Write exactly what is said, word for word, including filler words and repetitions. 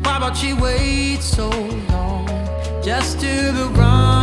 Why would she wait so long just to be wrong?